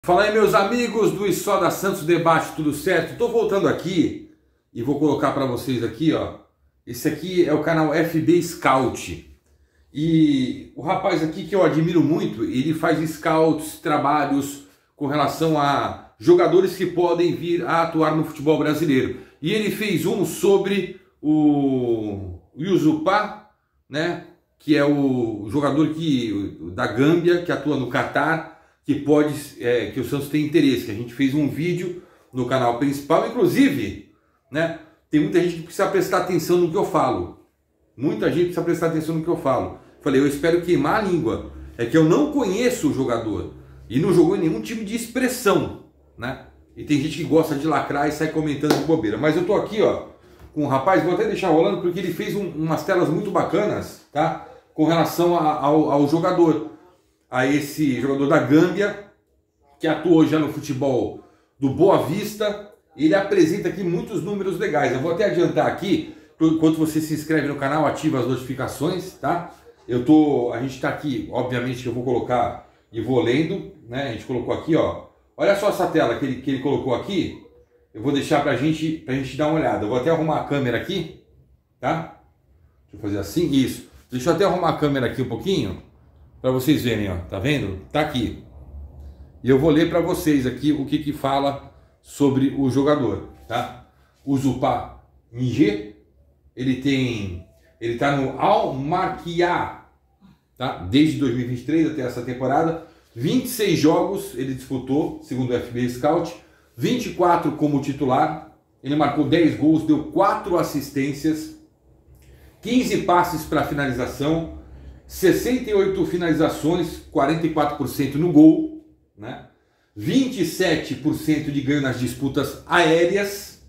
Fala aí, meus amigos do Só da Santos Debate, tudo certo? Estou voltando aqui e vou colocar para vocês aqui, ó. Esse aqui é o canal FB Scout. E o rapaz aqui que eu admiro muito, ele faz scouts, trabalhos com relação a jogadores que podem vir a atuar no futebol brasileiro. E ele fez um sobre o Yusupá, né? Que é o jogador da Gâmbia, que atua no Catar, que que o Santos tem interesse, que a gente fez um vídeo no canal principal, inclusive, né, tem muita gente que precisa prestar atenção no que eu falo, muita gente precisa prestar atenção no que eu falo. Falei, eu espero queimar a língua, é que eu não conheço o jogador, e não jogou em nenhum time de expressão, né, e tem gente que gosta de lacrar e sai comentando de bobeira, mas eu tô aqui, ó, com um rapaz, vou até deixar rolando, porque ele fez umas telas muito bacanas, tá, com relação ao jogador, a esse jogador da Gâmbia, que atuou já no futebol do Boa Vista. Ele apresenta aqui muitos números legais. Eu vou até adiantar aqui, enquanto você se inscreve no canal, ativa as notificações, tá? A gente está aqui, obviamente que eu vou colocar e vou lendo, né? A gente colocou aqui, ó. Olha só essa tela que ele colocou aqui. Eu vou deixar pra gente dar uma olhada. Eu vou até arrumar a câmera aqui, tá? Deixa eu fazer assim, isso. Deixa eu até arrumar a câmera aqui um pouquinho, para vocês verem, ó, tá vendo? Tá aqui. E eu vou ler para vocês aqui o que fala sobre o jogador, tá? O Yusupá Nger, ele tá no Al Marqiya, tá? Desde 2023 até essa temporada, 26 jogos ele disputou, segundo o FB Scout, 24 como titular, ele marcou 10 gols, deu 4 assistências, 15 passes para finalização, 68 finalizações, 44% no gol, né? 27% de ganho nas disputas aéreas,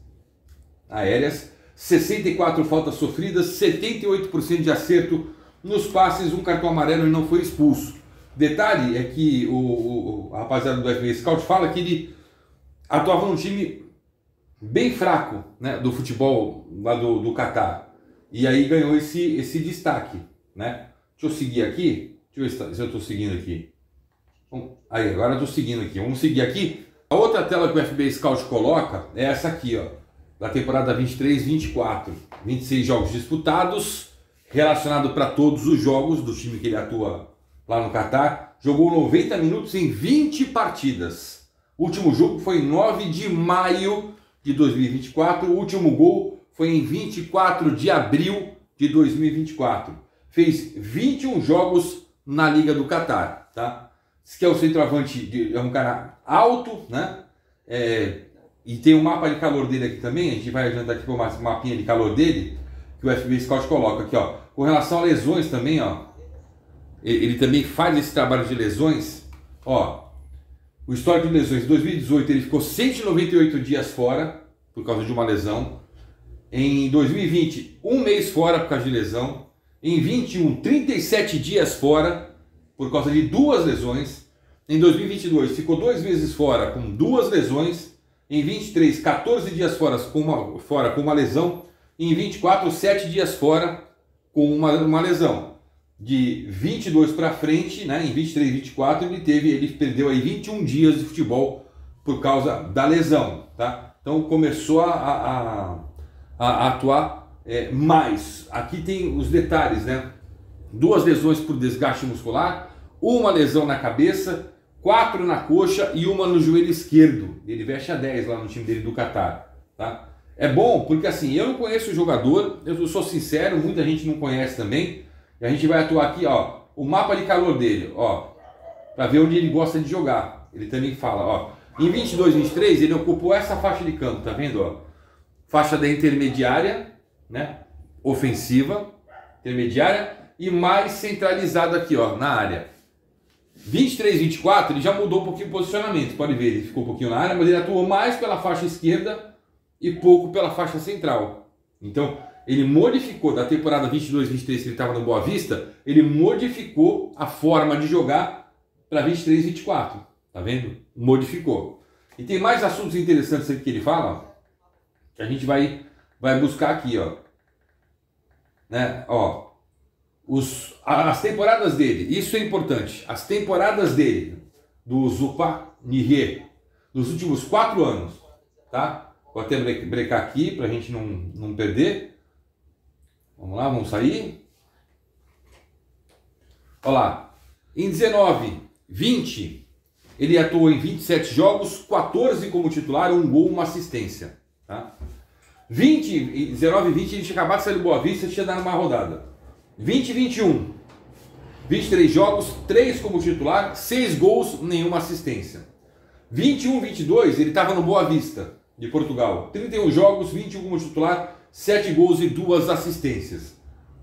64 faltas sofridas, 78% de acerto nos passes, um cartão amarelo e não foi expulso. Detalhe é que a rapaziada do FB Scout fala que ele atuava num time bem fraco, né, do futebol lá do Catar, e aí ganhou esse destaque, né? Deixa eu seguir aqui. Deixa eu ver se eu estou seguindo aqui. Aí, agora eu estou seguindo aqui. Vamos seguir aqui. A outra tela que o FB Scout coloca é essa aqui, ó. Da temporada 23-24. 26 jogos disputados. Relacionado para todos os jogos do time que ele atua lá no Catar. Jogou 90 minutos em 20 partidas. O último jogo foi em 9 de maio de 2024. O último gol foi em 24 de abril de 2024. Fez 21 jogos na Liga do Catar, tá? Esse aqui é o centroavante, é um cara alto, né? E tem um mapa de calor dele aqui também, a gente vai adiantar aqui para o mapinha de calor dele, que o FB Scout coloca aqui, ó. Com relação a lesões também, ó. Ele também faz esse trabalho de lesões, ó. O histórico de lesões, em 2018 ele ficou 198 dias fora, por causa de uma lesão. Em 2020, um mês fora por causa de lesão. Em 21, 37 dias fora, por causa de 2 lesões. Em 2022, ficou 2 meses fora, com 2 lesões. Em 23, 14 dias fora com uma lesão. Em 24, 7 dias fora, com uma lesão. De 22 para frente, né, em 23 e 24, ele perdeu aí 21 dias de futebol por causa da lesão, tá? Então começou a atuar mais. Aqui tem os detalhes, né? 2 lesões por desgaste muscular, uma lesão na cabeça, 4 na coxa e uma no joelho esquerdo. Ele veste a 10 lá no time dele do Catar, tá? É bom porque assim, eu não conheço o jogador, eu sou sincero, muita gente não conhece também. E a gente vai atuar aqui, ó, o mapa de calor dele, ó, para ver onde ele gosta de jogar. Ele também fala, ó, em 22, 23 ele ocupou essa faixa de campo, tá vendo, ó? Faixa da intermediária, né? Ofensiva, intermediária e mais centralizado aqui, ó, na área. 23, 24, ele já mudou um pouquinho o posicionamento, pode ver, ele ficou um pouquinho na área, mas ele atuou mais pela faixa esquerda e pouco pela faixa central. Então, ele modificou da temporada 22, 23 que ele estava no Boa Vista, ele modificou a forma de jogar para 23, 24, tá vendo? Modificou. E tem mais assuntos interessantes aqui que ele fala, que a gente vai buscar aqui, ó, né? Ó, as temporadas dele, isso é importante, as temporadas dele do Yusupá Nihê nos últimos 4 anos, tá? Vou até brecar aqui para a gente não perder. Vamos lá, vamos sair. Olha lá, em 19, 20, ele atuou em 27 jogos, 14 como titular, 1 gol, 1 assistência, tá? 19 e 20 ele tinha acabado de sair do Boa Vista, tinha dado uma rodada. 20 e 21, 23 jogos, 3 como titular, 6 gols, nenhuma assistência. 21 e 22 ele estava no Boa Vista, de Portugal. 31 jogos, 21 como titular, 7 gols e 2 assistências.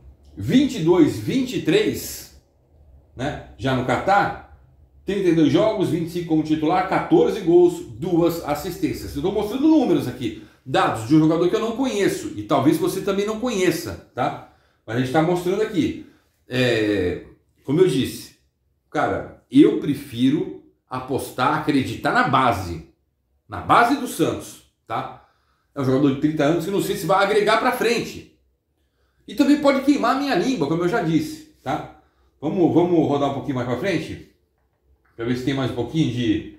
22 e 23, né, já no Catar, 32 jogos, 25 como titular, 14 gols, 2 assistências. Eu estou mostrando números aqui, dados de um jogador que eu não conheço, e talvez você também não conheça, tá? Mas a gente está mostrando aqui. Como eu disse, cara, eu prefiro apostar, acreditar na base do Santos, tá? É um jogador de 30 anos que não sei se vai agregar para frente. E também pode queimar a minha língua, como eu já disse, tá? Vamos rodar um pouquinho mais para frente, para ver se tem mais um pouquinho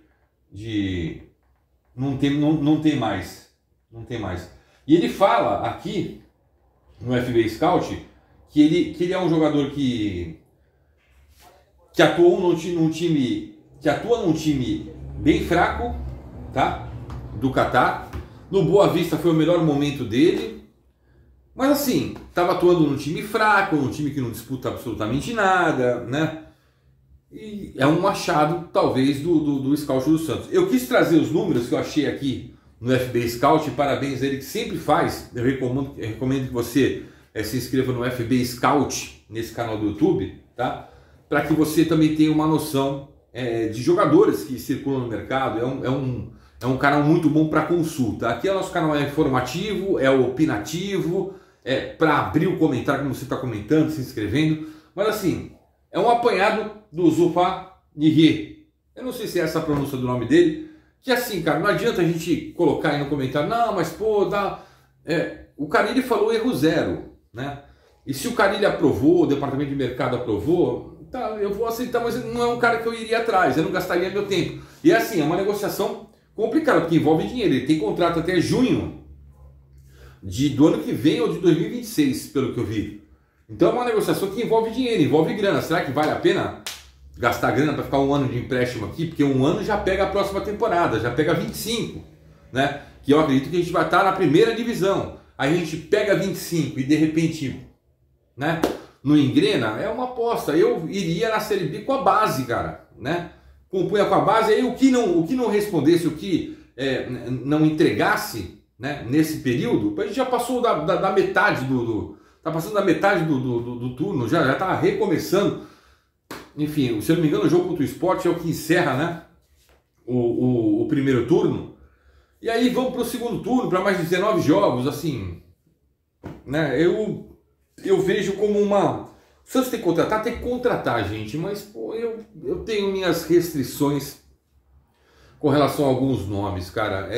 de... Não tem mais. E ele fala aqui no FB Scout que ele é um jogador que atuou num time bem fraco, tá? Do Catar. No Boa Vista foi o melhor momento dele, mas assim, estava atuando num time fraco, num time que não disputa absolutamente nada, né? E é um achado, talvez, do Scout do Santos. Eu quis trazer os números que eu achei aqui no FB Scout, parabéns a ele que sempre faz. Eu recomendo que você se inscreva no FB Scout, nesse canal do YouTube, tá? Para que você também tenha uma noção de jogadores que circulam no mercado. É um canal muito bom para consulta. Aqui o nosso canal é informativo, é opinativo, para abrir o comentário, como você está comentando, se inscrevendo. Mas assim, é um apanhado do Zulfa Nihê. Eu não sei se é essa a pronúncia do nome dele. Que assim, cara, não adianta a gente colocar aí no comentário, não, mas pô, dá... o Carille falou erro 0, né? E se o Carille aprovou, o departamento de mercado aprovou, tá, eu vou aceitar, mas não é um cara que eu iria atrás, eu não gastaria meu tempo. E assim, é uma negociação complicada, porque envolve dinheiro. Ele tem contrato até junho do ano que vem ou de 2026, pelo que eu vi. Então é uma negociação que envolve dinheiro, envolve grana. Será que vale a pena gastar grana para ficar 1 ano de empréstimo aqui? Porque 1 ano já pega a próxima temporada, já pega 25, né? Que eu acredito que a gente vai estar na primeira divisão. Aí a gente pega 25 e de repente, né, não engrena, é uma aposta. Eu iria na Série B com a base, cara, né? Compunha com a base, aí o que não respondesse, o que não entregasse, né, nesse período, a gente já passou da metade tá passando da metade do turno, já tá recomeçando. Enfim, se eu não me engano, o jogo contra o Sport é o que encerra, né, o primeiro turno. E aí vamos para o segundo turno, para mais de 19 jogos, assim, né? Eu vejo como uma... O Santos tem que contratar, gente, mas pô, eu tenho minhas restrições com relação a alguns nomes, cara.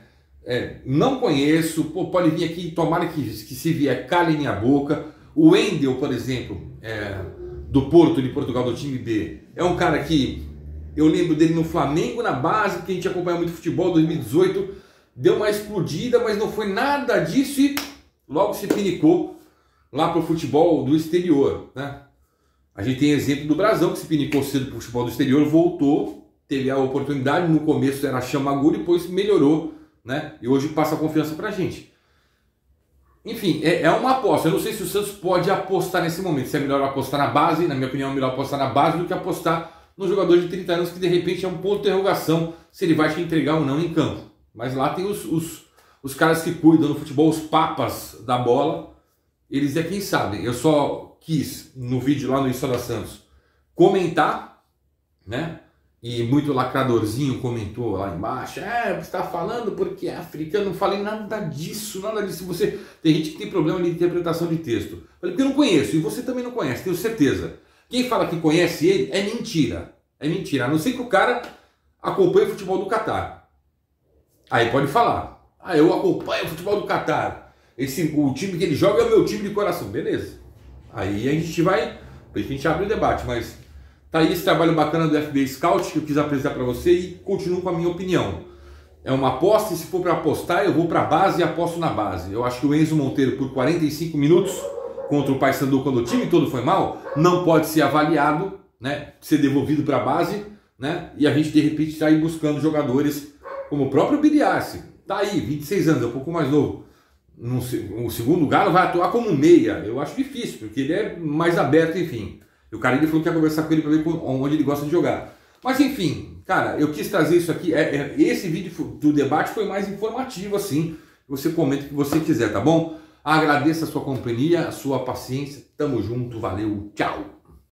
Não conheço, pô, pode vir aqui, tomara que se vier, cale minha boca. O Wendel, por exemplo, do Porto de Portugal, do time B, é um cara que eu lembro dele no Flamengo, na base, que a gente acompanha muito futebol, 2018, deu uma explodida, mas não foi nada disso e logo se pinicou lá para o futebol do exterior, né? A gente tem exemplo do Brasão, que se pinicou cedo para o futebol do exterior, voltou, teve a oportunidade, no começo era chama-agulha, depois melhorou, né? E hoje passa a confiança para a gente. Enfim, é uma aposta. Eu não sei se o Santos pode apostar nesse momento, se é melhor apostar na base. Na minha opinião, é melhor apostar na base do que apostar no jogador de 30 anos que de repente é um ponto de interrogação se ele vai te entregar ou não em campo. Mas lá tem os caras que cuidam no futebol, os papas da bola. Eles é quem sabem. Eu só quis, no vídeo lá no História Santos, comentar, né? E muito lacradorzinho comentou lá embaixo, você está falando porque é africano. Não falei nada disso, nada disso. Tem gente que tem problema de interpretação de texto. Falei, porque eu não conheço, e você também não conhece, tenho certeza. Quem fala que conhece ele é mentira. É mentira, a não ser que o cara acompanhe o futebol do Catar. Aí pode falar, eu acompanho o futebol do Catar. O time que ele joga é o meu time de coração, beleza. Aí a gente abre o debate, mas Tá aí esse trabalho bacana do FBA Scout que eu quis apresentar para você e continuo com a minha opinião. É uma aposta e se for para apostar eu vou para a base e aposto na base. Eu acho que o Enzo Monteiro por 45 minutos contra o Paysandu quando o time todo foi mal, não pode ser avaliado, né, ser devolvido para a base, né, e a gente de repente está aí buscando jogadores como o próprio Biriassi, tá aí, 26 anos, é um pouco mais novo. O segundo Galo vai atuar como meia, eu acho difícil, porque ele é mais aberto, enfim. E o cara ele falou que ia conversar com ele para ver onde ele gosta de jogar. Mas enfim, cara, eu quis trazer isso aqui, esse vídeo do debate foi mais informativo assim, você comenta o que você quiser, tá bom? Agradeço a sua companhia, a sua paciência, tamo junto, valeu, tchau!